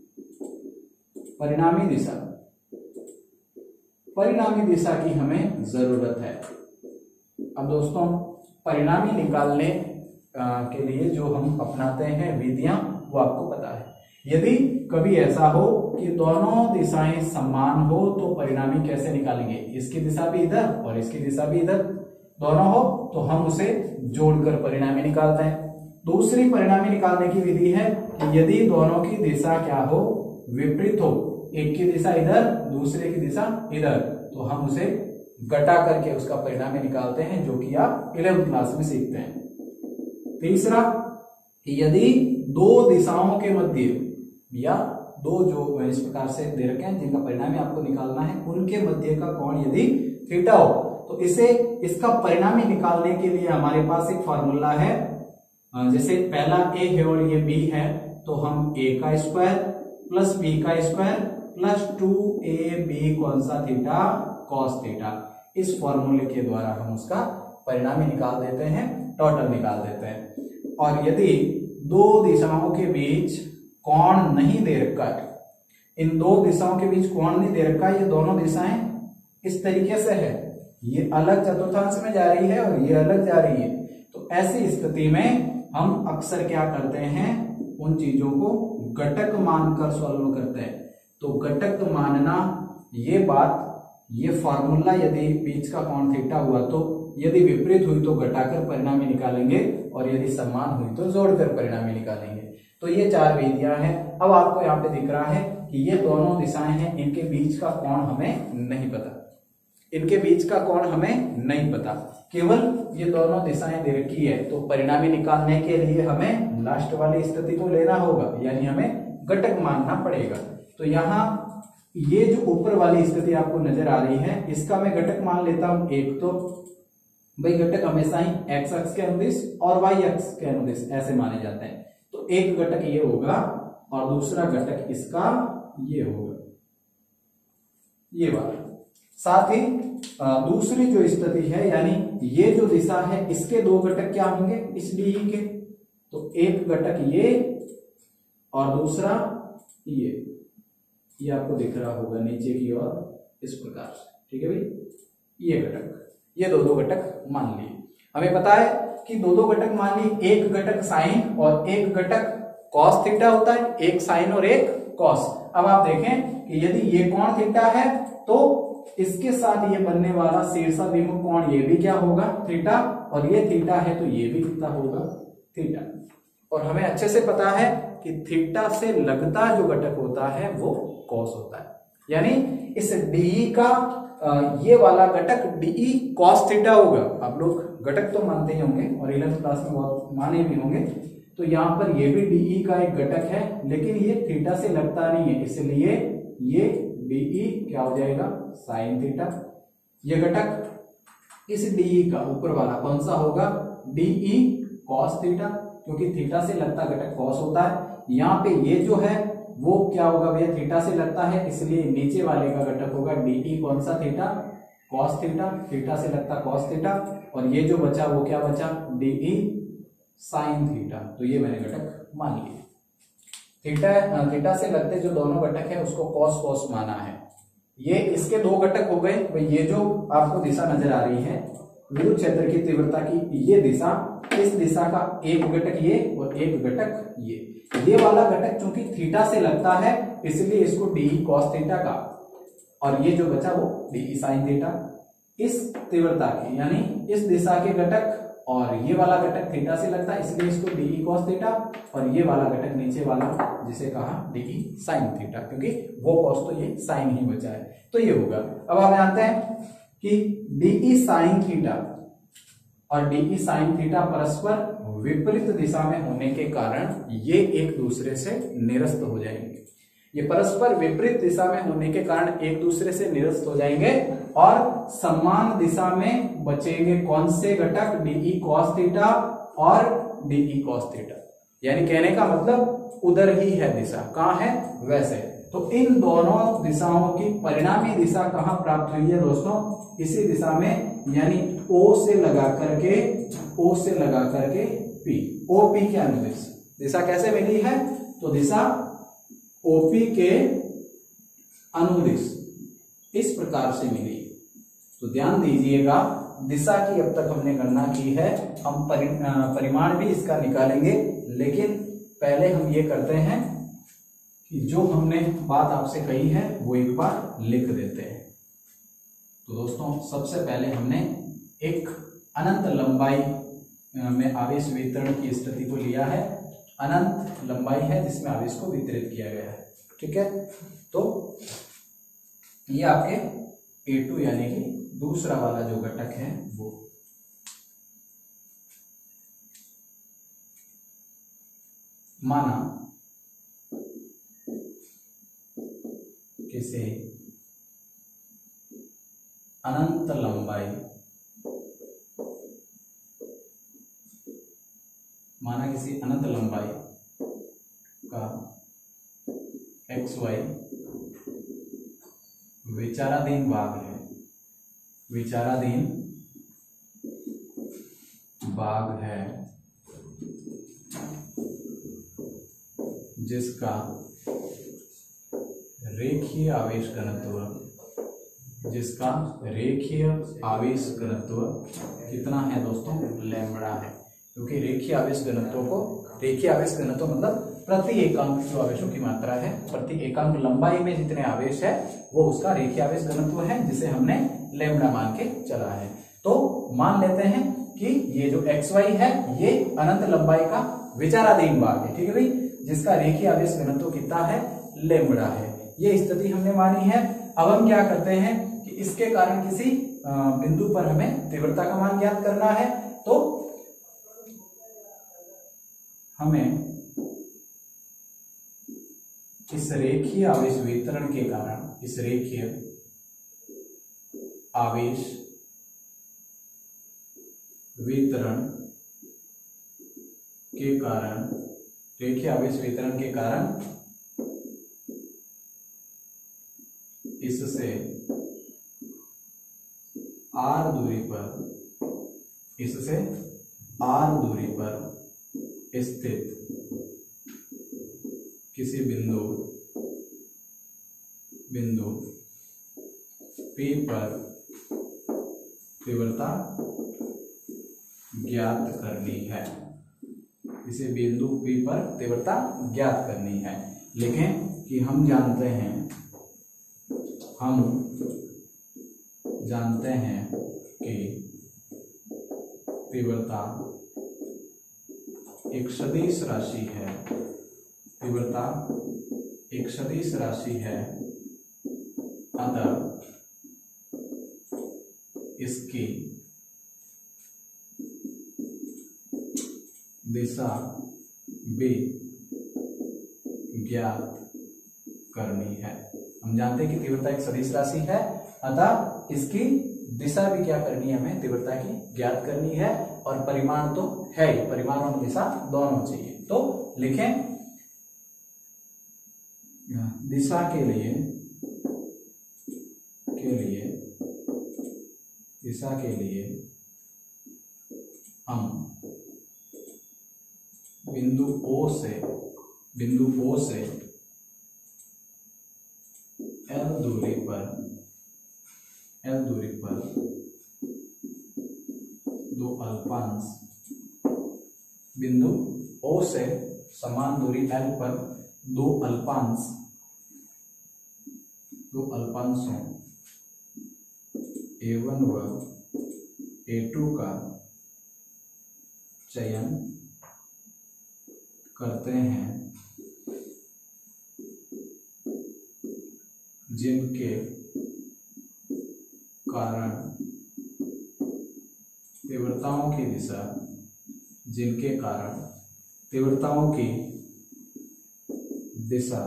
परिणामी दिशा। परिणामी दिशा की हमें जरूरत है। अब दोस्तों परिणामी निकालने के लिए जो हम अपनाते हैं विधियां, वो आपको पता है। यदि कभी ऐसा हो कि दोनों दिशाएं समान हो तो परिणामी कैसे निकालेंगे? इसकी दिशा भी इधर और इसकी दिशा भी इधर, दोनों हो तो हम उसे जोड़कर परिणामी निकालते हैं। दूसरी परिणामी निकालने की विधि है कि यदि दोनों की दिशा क्या हो? विपरीत हो, एक की दिशा इधर, दूसरे की दिशा इधर, तो हम उसे घटा करके उसका परिणाम निकालते हैं, जो कि आप 11वीं क्लास में सीखते हैं। तीसरा, यदि दो दिशाओं के मध्य या दो जो इस प्रकार से दे रखे हैं जिनका परिणाम आपको निकालना है, उनके मध्य का कोण यदि थीटा हो, तो इसका परिणामी निकालने के लिए हमारे पास एक फॉर्मूला है। जैसे पहला a है और ये b है, तो हम a का स्क्वायर प्लस b का स्क्वायर प्लस 2ab कौन सा थीटा cos थीटा, इस फॉर्मूले के द्वारा हम उसका परिणामी निकाल देते हैं, टोटल निकाल देते हैं। और यदि दो दिशाओं के बीच कोण नहीं दे रखा है, इन दो दिशाओं के बीच कोण नहीं दे रखा, ये दोनों दिशाएं इस तरीके से है, ये अलग चतुर्थांश में जा रही है और ये अलग जा रही है, तो ऐसी स्थिति में हम अक्सर क्या करते हैं, उन चीजों को घटक मानकर सॉल्व करते हैं। तो घटक मानना, ये बात, ये फॉर्मूला यदि बीच का कोण थीटा हुआ तो यदि विपरीत हुई तो घटाकर परिणामी निकालेंगे, और यदि समान हुई तो जोड़कर परिणामी निकालेंगे। तो ये चार विधियां हैं। अब आपको यहाँ पे दिख रहा है कि ये दोनों दिशाएं हैं, इनके बीच का कोण हमें नहीं पता, इनके बीच का कोण हमें नहीं पता, केवल ये दोनों दिशाएं दे रखी है। तो परिणामी निकालने के लिए हमें लास्ट वाली स्थिति को लेना होगा, यानी हमें घटक मानना पड़ेगा। तो यहाँ ये जो ऊपर वाली स्थिति आपको नजर आ रही है, इसका मैं घटक मान लेता हूं एक, तो भाई घटक हमेशा ही x अक्ष के अनुदिश और y अक्ष के अनुदिश ऐसे माने जाते हैं। तो एक घटक ये होगा और दूसरा घटक इसका ये होगा, ये वाला। साथ ही दूसरी जो स्थिति है, यानी ये जो दिशा है, इसके दो घटक क्या होंगे इस डी के, तो एक घटक ये और दूसरा ये आपको दिख रहा होगा नीचे की ओर इस प्रकार से, ठीक है भाई। ये घटक, ये दो घटक मान लिए। हमें पता है कि दो घटक मान लिए, एक घटक साइन और एक घटक कॉस थीटा होता है, एक साइन और एक कॉस। अब आप देखें कि यदि ये कोण थीटा है तो इसके साथ ये बनने वाला शीर्षाभिमुख कोण ये भी क्या होगा थीटा, और ये थीटा है तो ये भी कितना होगा थीटा। और हमें अच्छे से पता है कि थीटा से लगता जो घटक होता है वो कॉस होता है, यानी इस डीई का ये वाला घटक डीई कॉस थीटा होगा। आप लोग घटक तो मानते ही होंगे और 11th क्लास में बहुत माने भी होंगे। तो यहाँ पर ये भी डीई का एक घटक है, लेकिन ये थीटा से लगता नहीं है, इसलिए ये डीई क्या हो जाएगा साइन थीटा। ये घटक इस डीई का ऊपर वाला कौन सा होगा डीई कॉस थीटा, क्योंकि थीटा से लगता घटक कॉस होता है। यहाँ पे ये जो है वो क्या होगा भैया थीटा से लगता है, इसलिए नीचे वाले का घटक होगा डीई कौन सा थीटा कॉस थीटा, थीटा से लगता कॉस थीटा। और ये जो बचा वो क्या बचा डीई साइन थीटा। तो ये मैंने घटक मान लिए। थीटा से लगते जो दोनों घटक है उसको कॉस कॉस माना है। ये इसके दो घटक हो गए। भाई ये जो आपको दिशा नजर आ रही है विद्युत क्षेत्र की तीव्रता की, ये दिशा, इस दिशा का एक घटक ये और एक घटक ये वाला घटक चूंकि थीटा से लगता है इसलिए इसको डीई कॉस थीटा का, और ये जो बचा वो डीई साइन थीटा। इस तीव्रता के यानी इस दिशा के घटक और ये वाला घटक थीटा से लगता है इसलिए इसको डीई कॉस थीटा, और ये वाला घटक नीचे वाला जिसे कहा डीई साइन थीटा, क्योंकि वो कॉस तो ये साइन ही बचा है तो ये होगा। अब हम जानते हैं कि डीई साइन थीटा और डीई साइन थीटा परस्पर विपरीत दिशा में होने के कारण ये एक दूसरे से निरस्त हो जाएंगे। ये परस्पर विपरीत दिशा में होने के कारण एक दूसरे से निरस्त हो जाएंगे और समान दिशा में बचेंगे कौन से घटक डीई कॉस थीटा और डीई कॉस थीटा। यानी कहने का मतलब उधर ही है दिशा, कहाँ है वैसे। तो इन दोनों दिशाओं की परिणामी दिशा कहाँ प्राप्त हुई है दोस्तों, इसी दिशा में, यानी O से लगा करके P, OP के अनुदिश दिशा कैसे मिली है, तो दिशा OP के अनुदिश इस प्रकार से मिली। तो ध्यान दीजिएगा, दिशा की अब तक हमने गणना की है, हम परिमाण भी इसका निकालेंगे, लेकिन पहले हम ये करते हैं कि जो हमने बात आपसे कही है वो एक बार लिख देते हैं। तो दोस्तों सबसे पहले हमने एक अनंत लंबाई में आवेश वितरण की स्थिति को लिया है। अनंत लंबाई है जिसमें आवेश को वितरित किया गया है। ठीक है, तो ये आपके A2 यानी कि दूसरा वाला जो घटक है वो। माना किसी अनंत लंबाई, माना किसी अनंत लंबाई का XY विचाराधीन भाग है, विचाराधीन भाग है जिसका रेखीय आवेश घनत्व, जिसका रेखीय आवेश घनत्व कितना है दोस्तों, लैम्बडा है। क्योंकि रेखीय आवेश घनत्व को, रेखीय आवेश घनत्व मतलब प्रति एकांक जो आवेशों की मात्रा है, प्रति एकांक लंबाई में जितने आवेश है वो उसका रेखीय आवेश घनत्व है, जिसे हमने लैम्बडा मान के चला है। तो मान लेते हैं कि ये जो XY है ये अनंत लंबाई का विचाराधीन भाग है, ठीक है भाई, जिसका रेखीय आवेश घनत्व कितना है, लैम्बडा है। ये स्थिति हमने मानी है। अब हम क्या करते हैं कि इसके कारण किसी बिंदु पर हमें तीव्रता का मान ज्ञात करना है। तो हमें इस रेखीय आवेश वितरण के कारण, इस रेखीय आवेश वितरण के कारण, रेखीय आवेश वितरण के कारण इससे r दूरी पर, इससे r दूरी पर स्थित किसी बिंदु P पर तीव्रता ज्ञात करनी है, किसी बिंदु P पर तीव्रता ज्ञात करनी है। लिखें कि हम जानते हैं कि तीव्रता एक सदिश राशि है, तीव्रता एक सदिश राशि है, अतः इसकी दिशा भी ज्ञात करनी है। हम जानते हैं कि तीव्रता एक सदिश राशि है, अतः इसकी दिशा भी क्या करनी है, हमें तीव्रता की ज्ञात करनी है। और परिमाण तो है ही, परिमाण और दिशा दोनों चाहिए। तो लिखें दिशा के लिए दिशा के लिए हम बिंदु O से L दूरी पर दो अल्पांश, बिंदु O से समान दूरी L पर दो अल्पांशों A1 व A2 का चयन करते हैं, जिनके कारण तीव्रताओं की दिशा, जिनके कारण तीव्रताओं की दिशा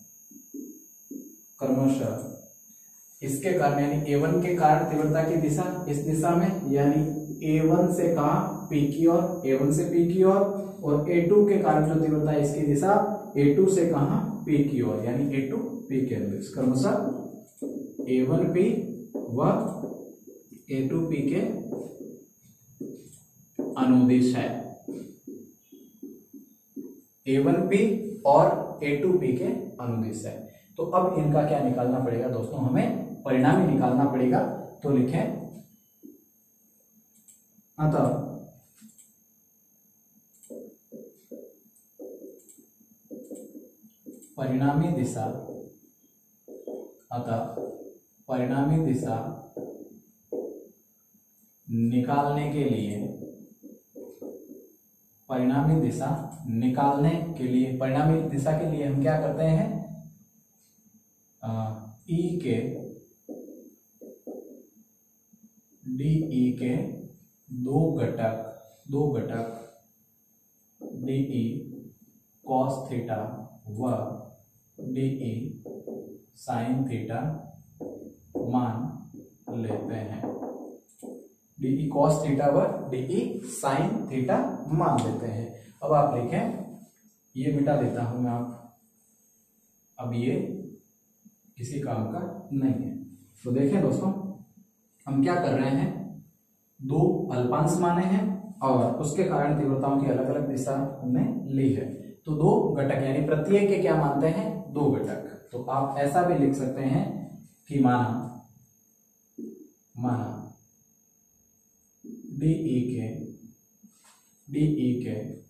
क्रमशः इसके कारण, यानी A1 के कारण तीव्रता की दिशा इस दिशा में, यानी A1 से कहा P की ओर, A1 से P की ओर, और A2 के कारण जो तीव्रता है इसकी दिशा A2 से कहा P की ओर, यानी A2 P के अनुदिश, क्रमशः A1 P व A2 P के अनुदिश है। A1 P और A2 P के अनुदिश है। तो अब इनका क्या निकालना पड़ेगा दोस्तों, हमें परिणामी निकालना पड़ेगा। तो लिखें अतः परिणामी दिशा निकालने के लिए, परिणामी दिशा के लिए हम क्या करते हैं, ई के DE के दो घटक DE cos थीटा व DE sin थीटा मान लेते हैं। DE cos थीटा व DE sin थीटा मान लेते हैं। अब आप देखें, ये मिटा देता हूं मैं अब ये किसी काम का नहीं है। तो देखें दोस्तों, हम क्या कर रहे हैं, दो अल्पांश माने हैं और उसके कारण तीव्रताओं की अलग अलग दिशा हमने ली है। तो दो घटक यानी प्रत्येक के क्या मानते हैं, दो घटक। तो आप ऐसा भी लिख सकते हैं कि माना DE के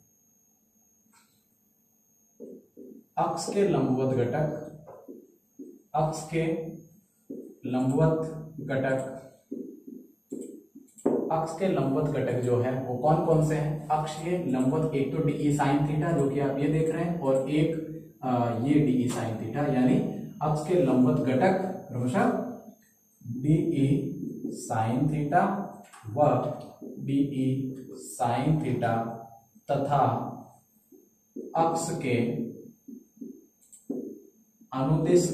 अक्ष के लंबवत घटक जो है वो कौन कौन से हैं, अक्ष के लंबवत। एक तो DE sin थीटा जो कि आप ये देख रहे हैं, और एक ये DE sin थीटा, यानी अक्ष के लंबवत घटक DE sin थीटा व DE sin थीटा तथा अक्ष के अनुदिश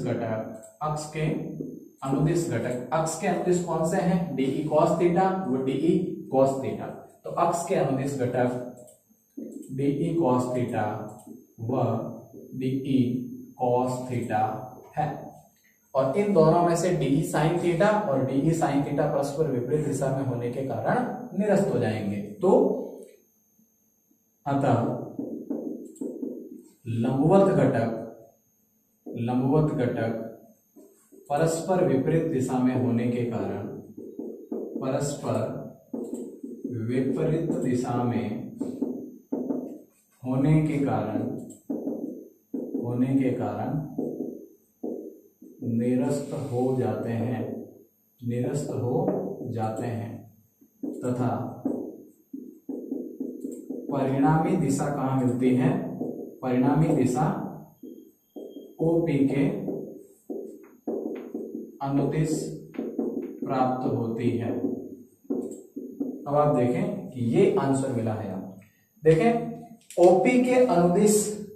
कौन से हैं, DE cos थीटा व DE cos थीटा। तो अक्ष के अनुदिश घटक DE cos थीटा व DE cos थीटा है, और इन दोनों में से DE sin थीटा और DE sin थीटा परस्पर विपरीत दिशा में होने के कारण निरस्त हो जाएंगे। तो अतः लंबवत घटक परस्पर विपरीत दिशा में होने के कारण निरस्त हो जाते हैं तथा परिणामी दिशा कहाँ मिलती है, परिणामी दिशा OP के अनुदिश प्राप्त होती है। अब आप देखें कि ये आंसर मिला है। आप देखें OP के अनुदिश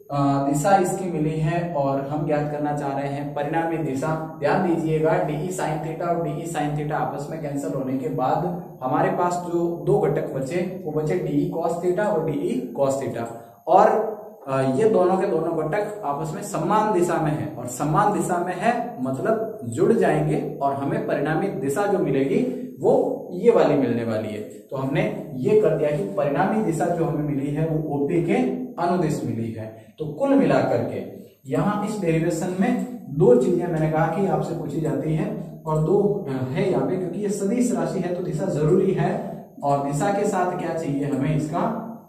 दिशा इसकी मिली है और हम ज्ञात करना चाह रहे हैं परिणामी दिशा। ध्यान दीजिएगा, DE sin थीटा और DE sin थीटा आपस में कैंसिल होने के बाद हमारे पास जो दो घटक बचे वो बचे DE cos थीटा और DE cos थीटा, और ये दोनों के दोनों घटक आपस में समान दिशा में है, और समान दिशा में है मतलब जुड़ जाएंगे और हमें परिणामी दिशा जो मिलेगी वो ये वाली मिलने वाली है। तो हमने ये कर दिया कि परिणामी दिशा जो हमें मिली है वो OP के अनुदिश मिली है। तो कुल मिलाकर के यहाँ इस डेरिवेशन में दो चीजें मैंने कहा कि आपसे पूछी जाती है, और दो है यहाँ पे, क्योंकि ये सदिश राशि है तो दिशा जरूरी है, और दिशा के साथ क्या चाहिए हमें, इसका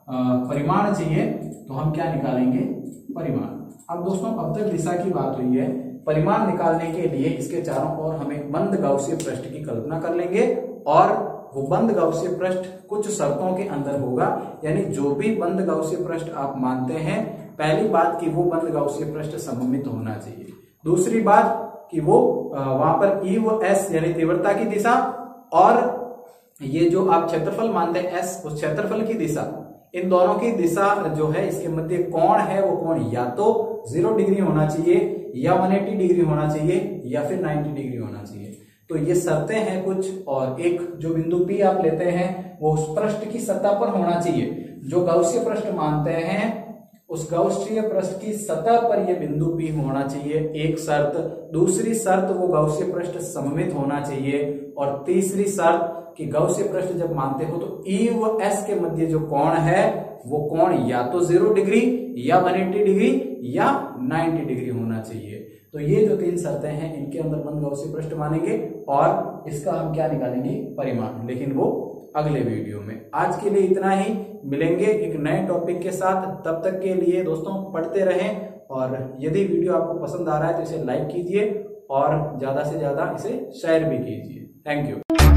परिमाण चाहिए। तो हम क्या निकालेंगे, परिमाण। अब दोस्तों, अब तक दिशा की बात हुई है, परिमाण निकालने के लिए इसके चारों ओर हम एक बंद गाउसीय पृष्ठ की कल्पना कर लेंगे, और वो बंद गाउसीय पृष्ठ कुछ शर्तों के अंदर होगा। यानी जो भी बंद गाउसीय पृष्ठ आप मानते हैं, पहली बात कि वो बंद गाउसीय पृष्ठ सममित होना चाहिए, दूसरी बात कि वो वहां पर E व S यानी तीव्रता की दिशा, और ये जो आप क्षेत्रफल मानते हैं S, उस क्षेत्रफल की दिशा, इन दोनों की दिशा जो है इसके मध्य कोण है वो कोण या तो 0 डिग्री होना चाहिए, या 180 डिग्री होना चाहिए, या फिर 90 डिग्री होना चाहिए। तो ये शर्तें हैं कुछ, और एक जो बिंदु P आप लेते हैं वो उस पृष्ठ की सतह पर होना चाहिए। जो गाउसीय पृष्ठ मानते हैं उस गाउसीय पृष्ठ की सतह पर ये बिंदु P होना चाहिए, एक शर्त। दूसरी शर्त, वो गाउसीय पृष्ठ सममित होना चाहिए, और तीसरी शर्त कि गाउसीय पृष्ठ जब मानते हो तो E व S के मध्य जो कोण है वो कोण या तो 0 डिग्री, या 180 डिग्री, या 90 डिग्री होना चाहिए। तो ये जो तीन शर्तें हैं इनके अंदर बंद गाउसीय पृष्ठ मानेंगे, और इसका हम क्या निकालेंगे, परिमाण, लेकिन वो अगले वीडियो में। आज के लिए इतना ही, मिलेंगे एक नए टॉपिक के साथ। तब तक के लिए दोस्तों पढ़ते रहें, और यदि वीडियो आपको पसंद आ रहा है तो इसे लाइक कीजिए और ज्यादा से ज्यादा इसे शेयर भी कीजिए। Thank you.